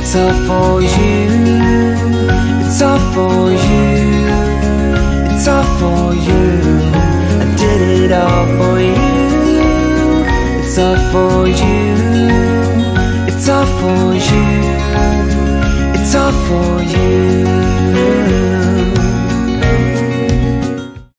It's all for you, it's all for you, it's all for you. I did it all for you. It's all for you, it's all for you.